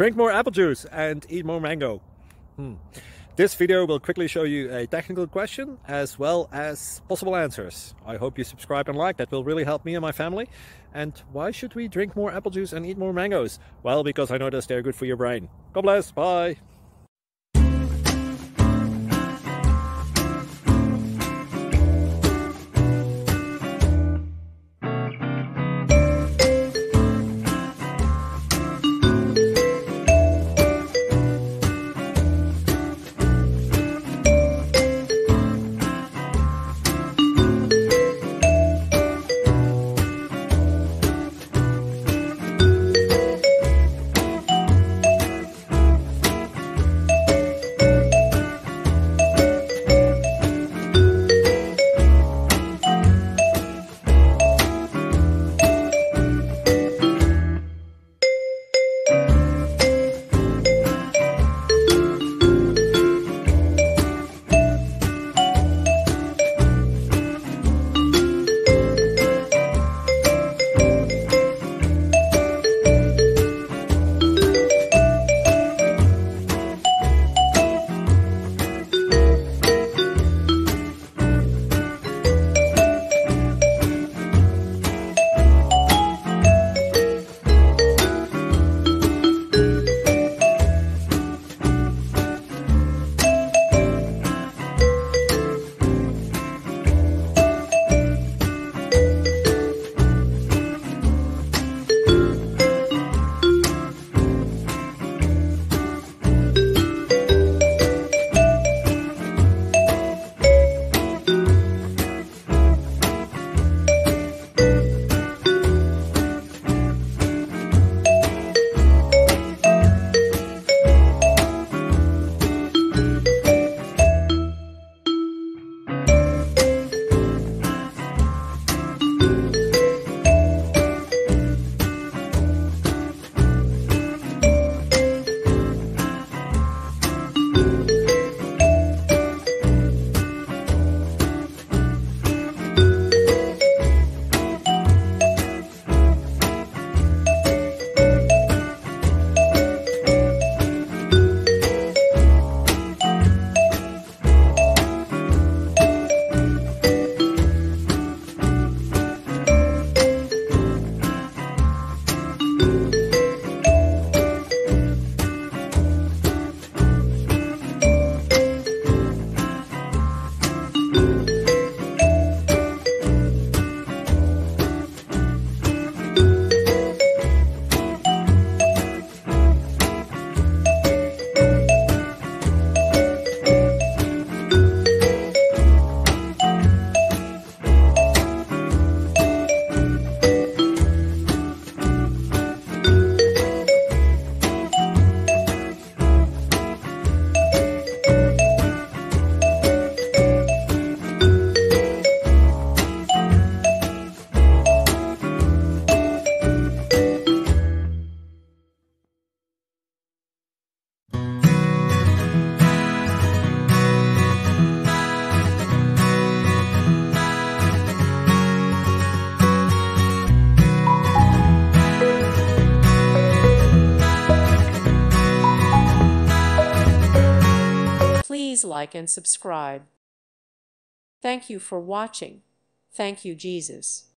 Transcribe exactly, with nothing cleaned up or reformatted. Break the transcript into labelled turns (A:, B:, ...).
A: Drink more apple juice and eat more mango. Hmm. This video will quickly show you a technical question as well as possible answers. I hope you subscribe and like, that will really help me and my family. And why should we drink more apple juice and eat more mangoes? Well, because I noticed they're good for your brain. God bless, bye!
B: Please like and subscribe. Thank you for watching. Thank you, Jesus.